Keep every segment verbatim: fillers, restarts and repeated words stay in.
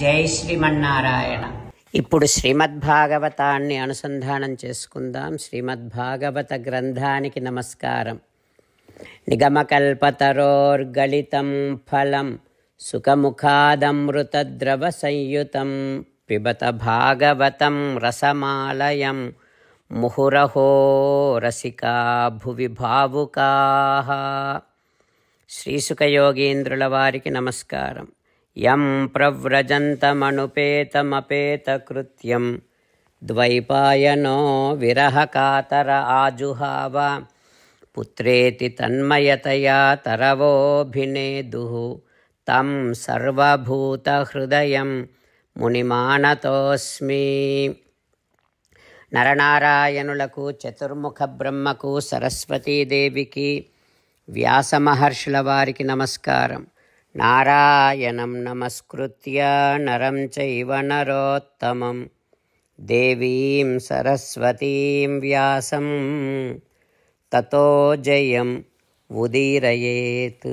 జై శ్రీమన్నారాయణ. ఇప్పుడు శ్రీమద్భాగవతాన్ని అనుసంధానం చేసుకుందాం. శ్రీమద్భాగవత గ్రంథానికి నమస్కారం. నిగమకల్పతరోర్గళితం ఫలం సుఖముఖాదమృతద్రవ సంయుతం పిబత భాగవతం రసమాలయం ముహురహో రసికా భువి భావుకాః. శ్రీసుఖయోగీంద్రుల వారికి నమస్కారం. యం ప్రవ్రజంతమనుపేతమపేతకృత్యం ద్వైపాయనో విరహకాతర ఆజుహావ పుత్రేతి తన్మయతయా తరవోభినేదుః తం సర్వభూతహృదయం మునిమానతోస్మి. నరనారాయణులకు, చతుర్ముఖ బ్రహ్మకు, సరస్వతీదేవికి, వ్యాసమహర్షుల వారికి నమస్కారం. నారాయణం నమస్కృత్య నరం చైవ నరోత్తమం దేవీం సరస్వతీం వ్యాసం తతో జయం ఉదీరయేత్.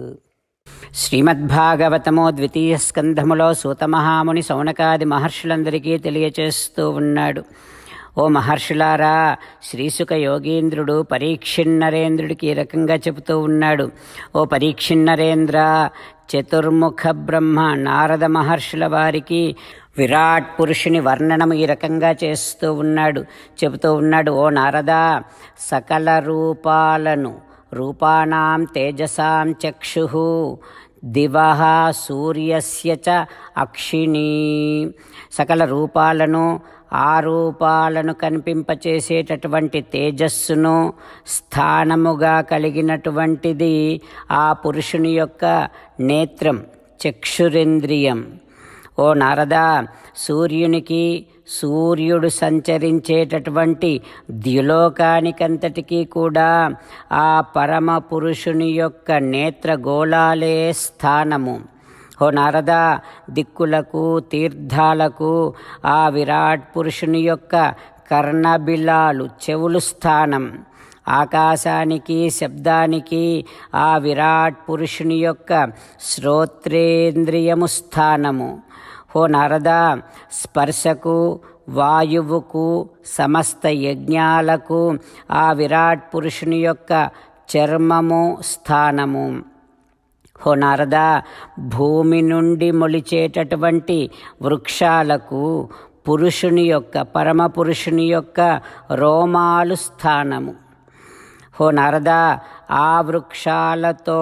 శ్రీమద్భాగవతము ద్వితీయ స్కంధములో సూతమహాముని సౌనకాది మహర్షులందరికీ తెలియచేస్తూ ఉన్నాడు. ఓ మహర్షులారా, శ్రీసుఖ యోగీంద్రుడు పరీక్షిన్నరేంద్రుడికి ఈ రకంగా చెబుతూ ఉన్నాడు. ఓ పరీక్షిన్నరేంద్ర, చతుర్ముఖ బ్రహ్మ నారద మహర్షుల వారికి విరాట్ పురుషుని వర్ణనము ఈ రకంగా చేస్తూ ఉన్నాడు, చెబుతూ ఉన్నాడు. ఓ నారద, సకల రూపాలను రూపానాం తేజసాం చక్షుః దివః సూర్యస్య చ అక్షిణీ. సకల రూపాలను, ఆ రూపాలను కనిపింపచేసేటటువంటి తేజస్సును స్థానముగా కలిగినటువంటిది ఆ పురుషుని యొక్క నేత్రం, చక్షురేంద్రియం. ఓ నారద, సూర్యునికి, సూర్యుడు సంచరించేటటువంటి ద్యులోకానికంతటికీ కూడా ఆ పరమ పురుషుని యొక్క నేత్రగోళాలే స్థానము. ఓ నారద, దిక్కులకు, తీర్థాలకు ఆ విరాట్ పురుషుని యొక్క కర్ణబిలాలు, చెవులు స్థానం. ఆకాశానికి, శబ్దానికి ఆ విరాట్ పురుషుని యొక్క శ్రోత్రేంద్రియము స్థానము. ఓ నారద, స్పర్శకు, వాయువుకు, సమస్త యజ్ఞాలకు ఆ విరాట్ పురుషుని యొక్క చర్మము స్థానము. ఓ నారద, భూమి నుండి మొలిచేటటువంటి వృక్షాలకు పురుషుని యొక్క, పరమ పురుషుని యొక్క రోమాలు స్థానము. ఓ నారద, ఆ వృక్షాలతో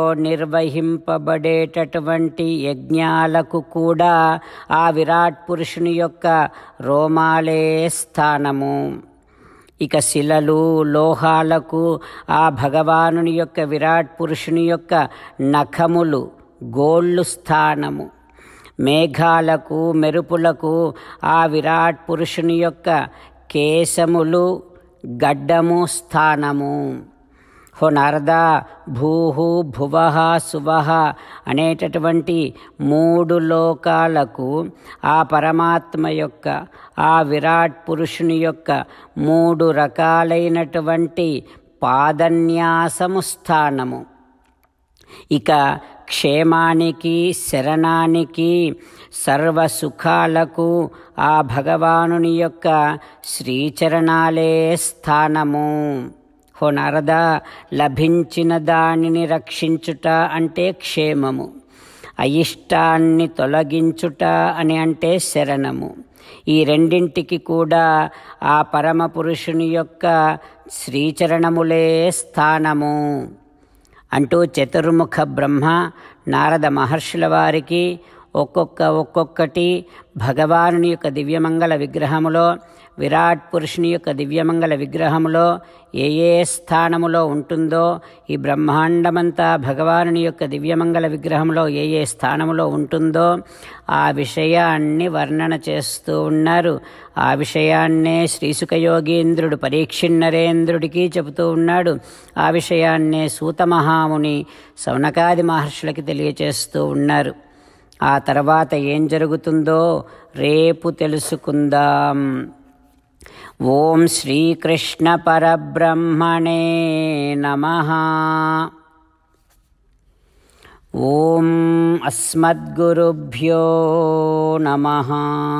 నిర్వహింపబడేటటువంటి యజ్ఞాలకు కూడా ఆ విరాట్ పురుషుని యొక్క రోమాలే స్థానము. ఇక శిలలు, లోహాలకు ఆ భగవానుని యొక్క, విరాట్ పురుషుని యొక్క నఖములు, గోళ్ళు స్థానము. మేఘాలకు, మెరుపులకు ఆ విరాట్ పురుషుని యొక్క కేశములు, గడ్డము స్థానము. ఓ నారద, భూహు భువః సువః అనేటటువంటి మూడు లోకాలకు ఆ పరమాత్మ యొక్క, ఆ విరాట్ పురుషుని యొక్క మూడు రకాలైనటువంటి పాదన్యాసము స్థానము. ఇక క్షేమానికి, శరణానికి, సర్వసుఖాలకు ఆ భగవానుని యొక్క శ్రీచరణాలే స్థానము. ఓ నారద, లభించిన దానిని రక్షించుట అంటే క్షేమము, అయిష్టాన్ని తొలగించుట అని అంటే శరణము. ఈ రెండింటికి కూడా ఆ పరమ పురుషుని యొక్క శ్రీచరణములే స్థానము అంటూ చతుర్ముఖ బ్రహ్మ నారద మహర్షుల వారికి ఒక్కొక్క ఒక్కొక్కటి భగవానుని యొక్క దివ్యమంగళ విగ్రహములో, విరాట్ పురుషుని యొక్క దివ్యమంగళ విగ్రహములో ఏ ఏ స్థానములో ఉంటుందో, ఈ బ్రహ్మాండమంతా భగవానుని యొక్క దివ్యమంగళ విగ్రహంలో ఏ ఏ స్థానములో ఉంటుందో ఆ విషయాన్ని వర్ణన చేస్తూ ఉన్నారు. ఆ విషయాన్నే శ్రీసుఖయోగీంద్రుడు పరీక్షిన్నరేంద్రుడికి చెబుతూ ఉన్నాడు. ఆ విషయాన్నే సూతమహాముని సౌనకాది మహర్షులకి తెలియచేస్తూ ఉన్నారు. ఆ తర్వాత ఏం జరుగుతుందో రేపు తెలుసుకుందాం. ఓం శ్రీకృష్ణ పరబ్రహ్మణే నమః. ఓం అస్మద్గురుభ్యో నమః.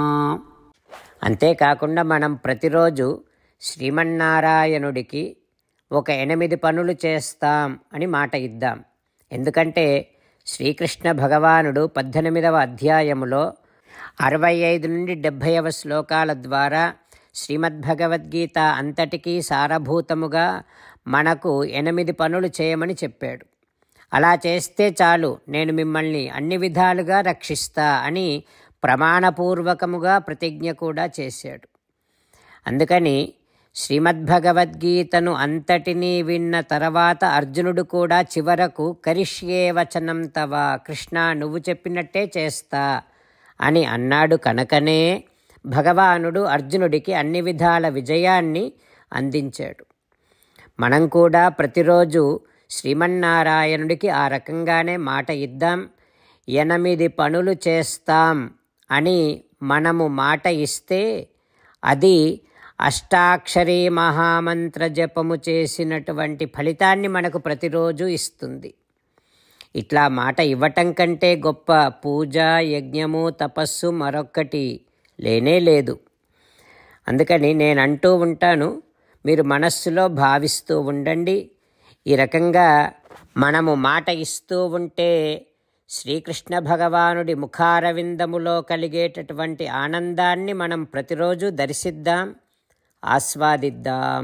అంతేకాకుండా మనం ప్రతిరోజు శ్రీమన్నారాయణుడికి ఒక ఎనిమిది పనులు చేస్తాం అని మాట ఇద్దాం. ఎందుకంటే శ్రీకృష్ణ భగవానుడు పద్దెనిమిదవ అధ్యాయములో అరవై ఐదు నుండి డెబ్భైవ శ్లోకాల ద్వారా శ్రీమద్భగవద్గీత అంతటికీ సారభూతముగా మనకు ఎనిమిది పనులు చేయమని చెప్పాడు. అలా చేస్తే చాలు, నేను మిమ్మల్ని అన్ని విధాలుగా రక్షిస్తా అని ప్రమాణపూర్వకముగా ప్రతిజ్ఞ కూడా చేశాడు. అందుకని శ్రీమద్భగవద్గీతను అంతటినీ విన్న తర్వాత అర్జునుడు కూడా చివరకు కరిష్యే వచనం తవ, కృష్ణ నువ్వు చెప్పినట్టే చేస్తా అని అన్నాడు. కనుకనే భగవానుడు అర్జునుడికి అన్ని విధాల విజయాన్ని అందించాడు. మనం కూడా ప్రతిరోజు శ్రీమన్నారాయణుడికి ఆ రకంగానే మాట ఇద్దాం. ఎనిమిది పనులు చేస్తాం అని మనము మాట ఇస్తే అది అష్టాక్షరీ మహామంత్ర జపము చేసినటువంటి ఫలితాన్ని మనకు ప్రతిరోజు ఇస్తుంది. ఇట్లా మాట ఇవ్వటం కంటే గొప్ప పూజ, యజ్ఞము, తపస్సు మరొక్కటి లేనే లేదు. అందుకని నేను అంటూ ఉంటాను, మీరు మనస్సులో భావిస్తూ ఉండండి. ఈ రకంగా మనము మాట ఇస్తూ ఉంటే శ్రీకృష్ణ భగవానుడి ముఖారవిందములో కలిగేటటువంటి ఆనందాన్ని మనం ప్రతిరోజు దర్శిద్దాం, ఆస్వాదిద్దాం.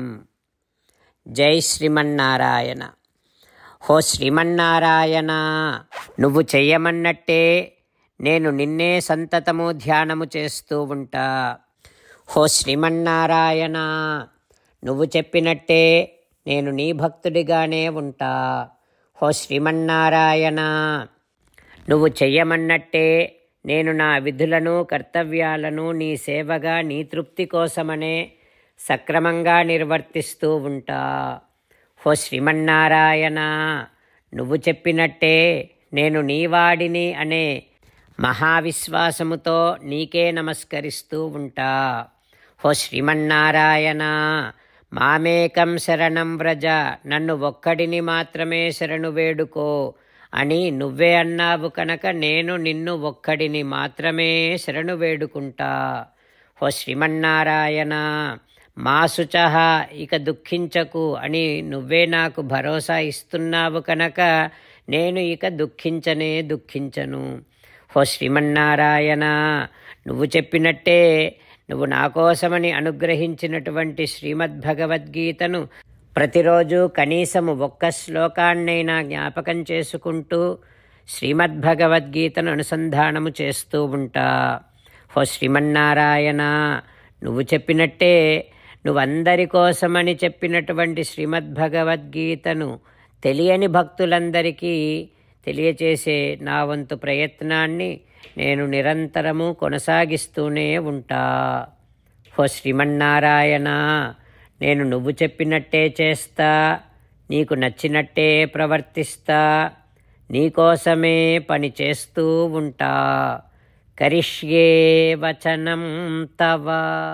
జై శ్రీమన్నారాయణ. హో శ్రీమన్నారాయణ, నువ్వు చెయ్యమన్నట్టే నేను నిన్నే సంతతము ధ్యానము చేస్తూ ఉంటా. హో శ్రీమన్నారాయణ, నువ్వు చెప్పినట్టే నేను నీ భక్తుడిగానే ఉంటా. హో శ్రీమన్నారాయణ, నువ్వు చెయ్యమన్నట్టే నేను నా విధులను, కర్తవ్యాలను నీ సేవగా, నీ తృప్తి కోసమనే సక్రమంగా నిర్వర్తిస్తూ ఉంటా. హో శ్రీమన్నారాయణ, నువ్వు చెప్పినట్టే నేను నీవాడిని అనే మహావిశ్వాసముతో నీకే నమస్కరిస్తూ ఉంటా. హో శ్రీమన్నారాయణ, మామేకం శరణం వ్రజ, నన్ను ఒక్కడిని మాత్రమే శరణు వేడుకో అని నువ్వే అన్నావు కనుక నేను నిన్ను ఒక్కడిని మాత్రమే శరణు వేడుకుంటా. హో శ్రీమన్నారాయణ, మా శుచః, ఇక దుఃఖించకు అని నువ్వే నాకు భరోసా ఇస్తున్నావు కనుక నేను ఇక దుఃఖించనే దుఃఖించను. హో శ్రీమన్నారాయణ, నువ్వు చెప్పినట్టే నువ్వు నా కోసమని అనుగ్రహించినటువంటి శ్రీమద్భగవద్గీతను ప్రతిరోజు కనీసము ఒక్క శ్లోకాన్నైనా జ్ఞాపకం చేసుకుంటూ శ్రీమద్భగవద్గీతను అనుసంధానము చేస్తూ ఉంటా. హో శ్రీమన్నారాయణ, నువ్వు చెప్పినట్టే నువ్వందరి కోసమని చెప్పినటువంటి శ్రీమద్భగవద్గీతను తెలియని భక్తులందరికీ తెలియచేసే నా వంతు ప్రయత్నాన్ని నేను నిరంతరము కొనసాగిస్తూనే ఉంటా. హో శ్రీమన్నారాయణ, నేను నువ్వు చెప్పినట్టే చేస్తా, నీకు నచ్చినట్టే ప్రవర్తిస్తా, నీకోసమే పని చేస్తూ ఉంటా. కరిష్యే వచనం తవ.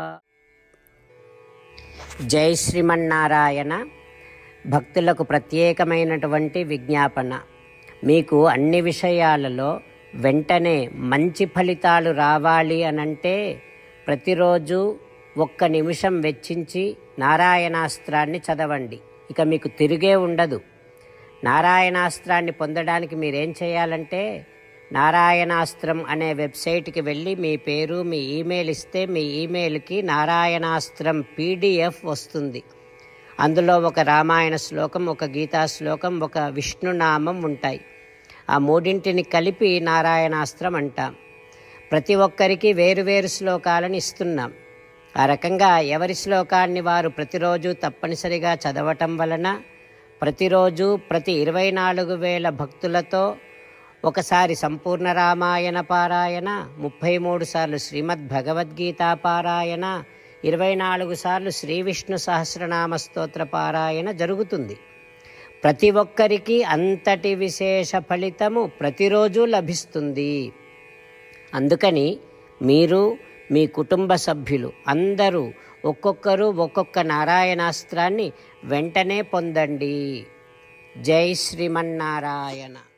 జై శ్రీమన్నారాయణ. భక్తులకు ప్రత్యేకమైనటువంటి విజ్ఞాపన. మీకు అన్ని విషయాలలో వెంటనే మంచి ఫలితాలు రావాలి అనంటే ప్రతిరోజు ఒక్క నిమిషం వెచ్చించి నారాయణాస్త్రాన్ని చదవండి. ఇక మీకు తిరిగే ఉండదు. నారాయణాస్త్రాన్ని పొందడానికి మీరేం చేయాలంటే నారాయణాస్త్రం అనే వెబ్సైట్కి వెళ్ళి మీ పేరు, మీ ఈమెయిల్ ఇస్తే మీ ఈమెయిల్కి నారాయణాస్త్రం పీడిఎఫ్ వస్తుంది. అందులో ఒక రామాయణ శ్లోకం, ఒక గీతా శ్లోకం, ఒక విష్ణునామం ఉంటాయి. ఆ మూడింటిని కలిపి నారాయణాస్త్రం అంటాం. ప్రతి ఒక్కరికి వేరువేరు శ్లోకాలను ఇస్తున్నాం. ఆ రకంగా ఎవరి శ్లోకాన్ని వారు ప్రతిరోజు తప్పనిసరిగా చదవటం వలన ప్రతిరోజు ప్రతి ఇరవై నాలుగు వేల భక్తులతో ఒకసారి సంపూర్ణ రామాయణ పారాయణ, ముప్పై మూడు సార్లు శ్రీమద్ భగవద్గీత పారాయణ, ఇరవై నాలుగు సార్లు శ్రీ విష్ణు సహస్రనామ స్తోత్ర పారాయణ జరుగుతుంది. ప్రతి ఒక్కరికి అంతటి విశేష ఫలితము ప్రతిరోజు లభిస్తుంది. అందుకని మీరు, మీ కుటుంబ సభ్యులు అందరూ ఒక్కొక్కరు ఒక్కొక్క నారాయణాస్త్రాన్ని వెంటనే పొందండి. జై శ్రీమన్నారాయణ.